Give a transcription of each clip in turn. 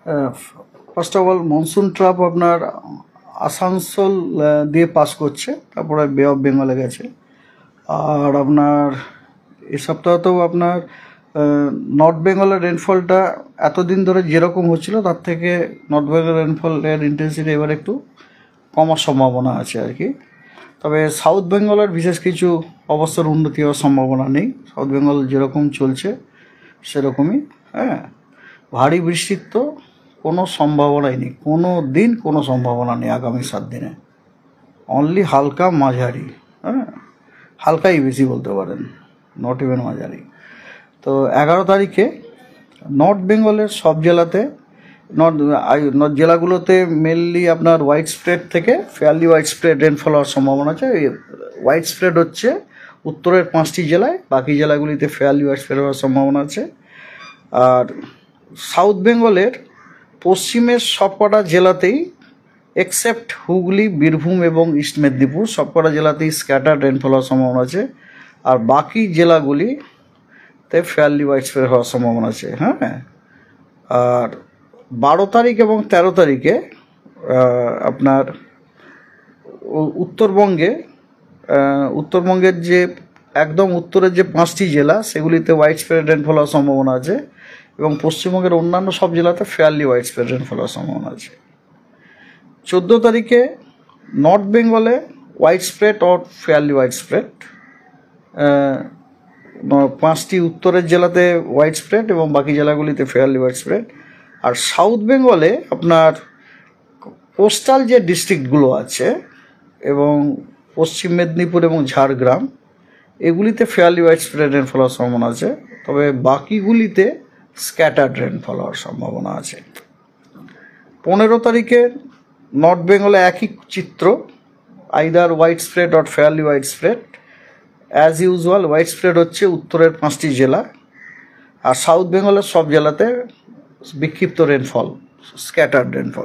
First of all monsoon trough আপনার আসানসোল দিয়ে pass করছে, তারপরে বে অফ বেঙ্গলে গেছে। আর আপনার এ সপ্তাহতেও আপনার নর্থ বেঙ্গলের রেনফলটা এতদিন ধরে যেরকম হচ্ছিল তার থেকে নর্থ বেঙ্গল রেনফলের ইন্টেন্সিটি এবার একটু কমার সম্ভাবনা আছে আর কি। তবে সাউথ বেঙ্গলের বিশেষ কিছু অবস্থার উন্নতি হওয়ার সম্ভাবনা নেই। সাউথ বেঙ্গল যেরকম চলছে সেরকমই। হ্যাঁ, ভারী বৃষ্টির তো কোনো সম্ভাবনাই নেই, কোনো দিন কোনো সম্ভাবনা নেই আগামী 7 দিনে। অনলি হালকা মাঝারি, হ্যাঁ, হালকাই বেশি বলতে পারেন, নট ইভেন মাঝারি। তো 11 তারিখে নর্থ বেঙ্গলের সব জেলাতে নর্থ জেলাগুলোতে মেনলি আপনার হোয়াইট স্প্রেড থেকে ফেয়ারলি হোয়াইট স্প্রেড রেনফল হওয়ার সম্ভাবনা আছে। হোয়াইট স্প্রেড হচ্ছে উত্তরের 5টি জেলায়, বাকি জেলাগুলিতে ফেয়ারলি হোয়াইট স্প্রেড হওয়ার সম্ভাবনা আছে। আর সাউথ বেঙ্গলের পশ্চিমের সবকটা জেলাতেই এক্সেপ্ট হুগলি, বীরভূম এবং ইস্ট মেদিনীপুর সবকটা জেলাতেই স্ক্যাটার রেনফল হওয়ার সম্ভাবনা আছে। আর বাকি জেলাগুলিতে ফেয়ারলি হোয়াইট স্প্রেড হওয়ার সম্ভাবনা আছে। হ্যাঁ, আর 12 তারিখ এবং 13 তারিখে আপনার উত্তরবঙ্গের যে একদম উত্তরের যে 5টি জেলা সেগুলিতে হোয়াইট স্প্রেড রেনফল হওয়ার সম্ভাবনা আছে, এবং পশ্চিমবঙ্গের অন্যান্য সব জেলাতে ফেয়ারলি হোয়াইট স্প্রেড রেনফল হওয়ার সম্ভাবনা আছে। 14 তারিখে নর্থ বেঙ্গলে widespread or fairly widespread, 5টি উত্তরের জেলাতে হোয়াইট স্প্রেড এবং বাকি জেলাগুলিতে ফেয়ারলি হোয়াইট স্প্রেড। আর সাউথ বেঙ্গলে আপনার কোস্টাল যে ডিস্ট্রিক্টগুলো আছে এবং পশ্চিম মেদিনীপুর এবং ঝাড়গ্রাম, এগুলিতে ফেয়ারলি হোয়াইট স্প্রেড রেনফল হওয়ার সম্ভাবনা আছে, তবে বাকিগুলিতে স্ক্যাটার্ড রেনফল হওয়ার সম্ভাবনা আছে। 15 তারিখে নর্থ বেঙ্গলে একই চিত্র, either widespread or fairly widespread. As usual widespread হচ্ছে উত্তরের 5টি জেলা, আর সাউথ বেঙ্গলের সব জেলাতে বিক্ষিপ্ত রেনফল, স্ক্যাটার্ড রেনফল।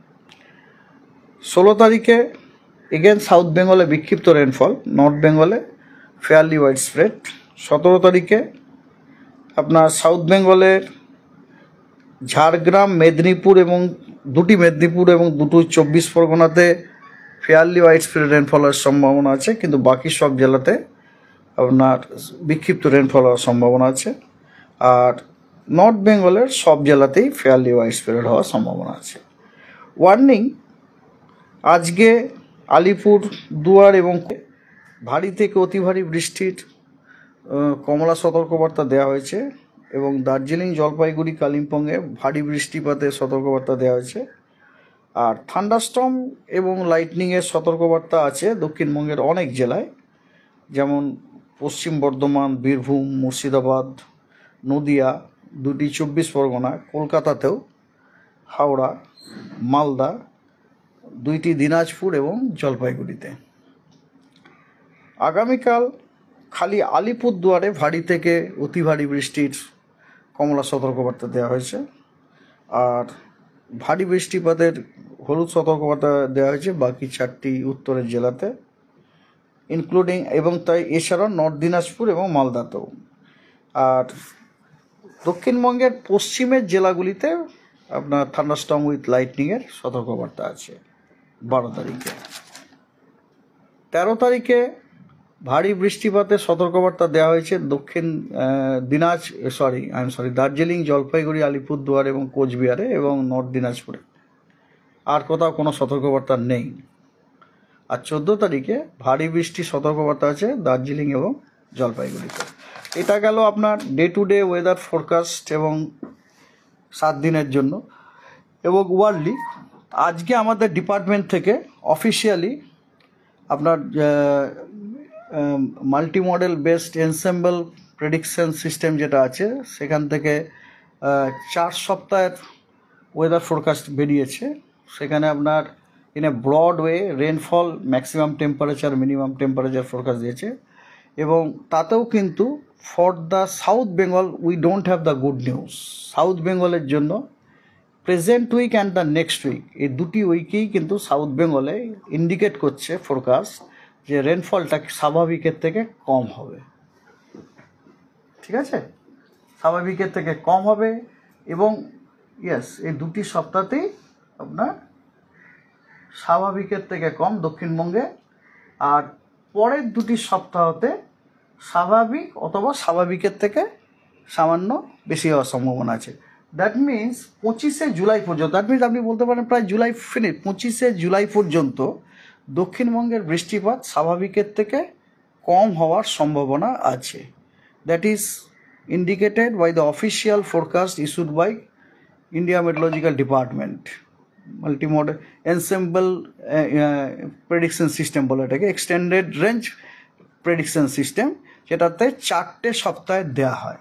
16 তারিখে এগেন সাউথ বেঙ্গলে বিক্ষিপ্ত রেনফল, নর্থ বেঙ্গলে ফেয়ারলি হোয়াইট স্প্রেড। 17 তারিখে আপনার সাউথ বেঙ্গলের ঝাড়গ্রাম, মেদিনীপুর এবং দুটি 24 পরগনাতে ফেয়ারলি হোয়াইট স্প্রেড রেনফল হওয়ার সম্ভাবনা আছে, কিন্তু বাকি সব জেলাতে আপনার বিক্ষিপ্ত রেনফল হওয়ার সম্ভাবনা আছে। আর নর্থ বেঙ্গলের সব জেলাতেই ফেয়ারলি হোয়াইট স্প্রেড হওয়ার সম্ভাবনা আছে। ওয়ার্নিং, আজকে আলিপুর দুয়ার এবং ভারী থেকে অতি ভারী বৃষ্টির কমলা সতর্কবার্তা দেওয়া হয়েছে, এবং দার্জিলিং, জলপাইগুড়ি, কালিম্পংয়ে ভারী বৃষ্টিপাতের সতর্কবার্তা দেওয়া হয়েছে। আর থান্ডারস্টর্ম এবং লাইটনিংয়ের সতর্কবার্তা আছে দক্ষিণবঙ্গের অনেক জেলায়, যেমন পশ্চিম বর্ধমান, বীরভূম, মুর্শিদাবাদ, নদিয়া, দুটি 24 পরগনা, কলকাতাতেও, হাওড়া, মালদা, দুইটি দিনাজপুর এবং জলপাইগুড়িতে। আগামীকাল খালি আলিপুরদুয়ারে ভারী থেকে অতি ভারী বৃষ্টির কমলা সতর্কবার্তা দেওয়া হয়েছে, আর ভারী বৃষ্টিপাতের হলুদ সতর্কবার্তা দেওয়া হয়েছে বাকি 4টি উত্তরের জেলাতে ইনক্লুডিং, এবং তাই এছাড়াও নর্থ দিনাজপুর এবং মালদাতেও। আর দক্ষিণবঙ্গের পশ্চিমের জেলাগুলিতে আপনার থান্ডারস্টর্ম উইথ লাইটনিংয়ের সতর্কবার্তা আছে 12 তারিখে। 13 তারিখে ভারী বৃষ্টিপাতের সতর্কবার্তা দেওয়া হয়েছে দার্জিলিং, জলপাইগুড়ি, আলিপুরদুয়ার এবং কোচবিহারে এবং নর্থ দিনাজপুরে। আর কোথাও কোনো সতর্কবার্তা নেই। আর 14 তারিখে ভারী বৃষ্টির সতর্কবার্তা আছে দার্জিলিং এবং জলপাইগুড়িতে। এটা গেল আপনার day to day weather forecast এবং 7 দিনের জন্য এবং ওয়ার্ল্ডলি। আজকে আমাদের ডিপার্টমেন্ট থেকে অফিসিয়ালি আপনার multi model based ensemble prediction system যেটা আছে সেখান থেকে 4 সপ্তাহের ওয়েদার ফোরকাস্ট বেরিয়েছে। সেখানে আপনার in a broad way rainfall, maximum temperature, minimum temperature forecast দিয়েছে, এবং তাতেও কিন্তু for the south Bengal we don't have the good news. South বেঙ্গলের জন্য present week and the next week, এই দুটি উইকেই কিন্তু সাউথ বেঙ্গলে ইন্ডিকেট করছে ফোরকাস্ট যে রেনফলটা স্বাভাবিকের থেকে কম হবে। ঠিক আছে, স্বাভাবিকের থেকে কম হবে, এবং ইয়েস, এই দুটি সপ্তাহতেই আপনার স্বাভাবিকের থেকে কম দক্ষিণবঙ্গে, আর পরের দুটি সপ্তাহতে স্বাভাবিক অথবা স্বাভাবিকের থেকে সামান্য বেশি হওয়ার সম্ভাবনা আছে। দ্যাট মিন্স 25শে জুলাই পর্যন্ত, দ্যাট মিন্স আপনি বলতে পারেন প্রায় জুলাই ফিনিশ, 25শে জুলাই পর্যন্ত দক্ষিণবঙ্গের বৃষ্টিপাত স্বাভাবিকের থেকে কম হওয়ার সম্ভাবনা আছে। That is indicated by the official forecast issued by India meteorological department, multimodal ensemble prediction system বলে এটাকে, এক্সটেন্ডেড রেঞ্জ প্রেডিকশন সিস্টেম, যেটাতে 4টে সপ্তাহে দেওয়া হয়।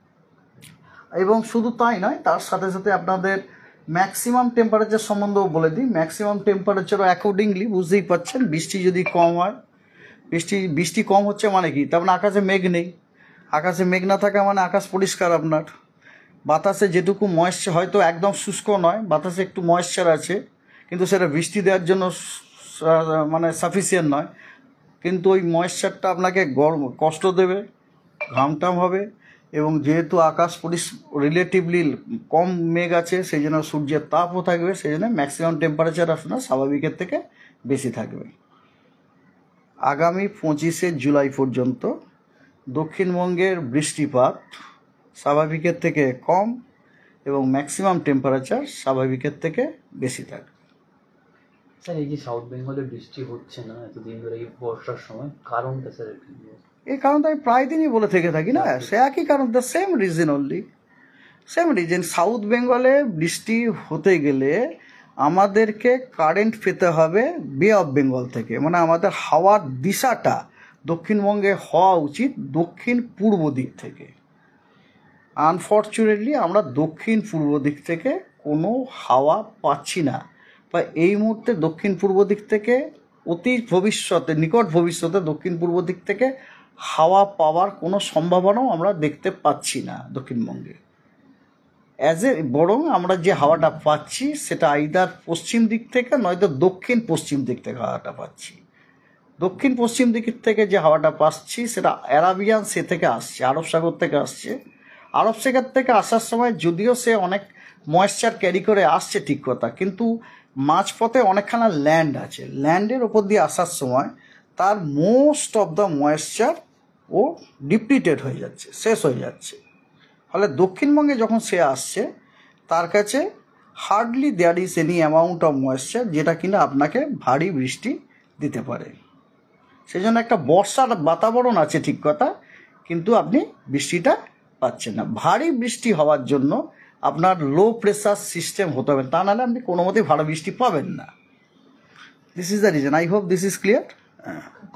এবং শুধু তাই নয়, তার সাথে সাথে আপনাদের ম্যাক্সিমাম টেম্পারেচার সম্বন্ধেও বলে দিই। ম্যাক্সিমাম টেম্পারেচারও অ্যাকর্ডিংলি বুঝতেই পারছেন, বৃষ্টি যদি কম হয়, বৃষ্টি কম হচ্ছে মানে কি, তার মানে আকাশে মেঘ নেই। আকাশে মেঘ না থাকা মানে আকাশ পরিষ্কার আপনার। বাতাসে যেটুকু ময়েশ্চার, হয়তো একদম শুষ্ক নয়, বাতাসে একটু ময়েশ্চার আছে, কিন্তু সেটা বৃষ্টি দেওয়ার জন্য মানে সাফিসিয়েন্ট নয়। কিন্তু ওই ময়েশ্চারটা আপনাকে কষ্ট দেবে, ঘামটাম হবে। এবং যেহেতু আকাশ রিলেটিভলি কম মেঘ আছে, সেই জন্য সূর্যের তাপও থাকবে, সেই জন্য ম্যাক্সিমাম টেম্পারেচার আপনার স্বাভাবিকের থেকে বেশি থাকবে। আগামী 25শে জুলাই পর্যন্ত দক্ষিণবঙ্গের বৃষ্টিপাত স্বাভাবিকের থেকে কম এবং ম্যাক্সিমাম টেম্পারেচার স্বাভাবিকের থেকে বেশি থাকবে। স্যার, এই যে সাউথ বেঙ্গলে বৃষ্টি হচ্ছে না এতদিন ধরে এই বর্ষার সময়, কারণটা স্যার? এই কারণটা আমি প্রায় দিনই বলে থেকে থাকি না, সে একই কারণ, the same reason only, same reason. South বেঙ্গলে বৃষ্টি হতে গেলে আমাদেরকে কারেন্ট পেতে হবে বে অফ বেঙ্গল থেকে, মানে আমাদের হাওয়ার দিশাটা দক্ষিণবঙ্গে হওয়া উচিত দক্ষিণ পূর্ব দিক থেকে। আনফর্চুনেটলি আমরা দক্ষিণ পূর্ব দিক থেকে কোনো হাওয়া পাচ্ছি না, বা এই মুহূর্তে দক্ষিণ পূর্ব দিক থেকে নিকট ভবিষ্যতে দক্ষিণ পূর্ব দিক থেকে হাওয়া পাওয়ার কোনো সম্ভাবনাও আমরা দেখতে পাচ্ছি না দক্ষিণবঙ্গে। বরং আমরা যে হাওয়াটা পাচ্ছি সেটা আইদার পশ্চিম দিক থেকে নয়তো দক্ষিণ পশ্চিম দিক থেকে হাওয়াটা পাচ্ছি। দক্ষিণ পশ্চিম দিক থেকে যে হাওয়াটা পাচ্ছি সেটা অ্যারাবিয়ান সে থেকে আসছে, আরব সাগর থেকে আসছে। আরব সাগর থেকে আসার সময় যদিও সে অনেক ময়েশ্চার ক্যারি করে আসছে, ঠিক কথা, কিন্তু মাঝপথে অনেকখানা ল্যান্ড আছে, ল্যান্ডের ওপর দিয়ে আসার সময় তার মোস্ট অফ দ্য ময়েশ্চার ও ডিপ্লিটেড হয়ে যাচ্ছে, শেষ হয়ে যাচ্ছে। ফলে দক্ষিণবঙ্গে যখন সে আসছে তার কাছে hardly there is any amount of moisture যেটা কিনা আপনাকে ভারী বৃষ্টি দিতে পারে। সেই জন্য একটা বর্ষার বাতাবরণ আছে, ঠিক কথা, কিন্তু আপনি বৃষ্টিটা পাচ্ছেন না। ভারী বৃষ্টি হওয়ার জন্য আপনার লো প্রেসার সিস্টেম হতে হবে, তা নাহলে আপনি কোনো মতেই ভারী বৃষ্টি পাবেন না। This is the reason. I hope this is clear.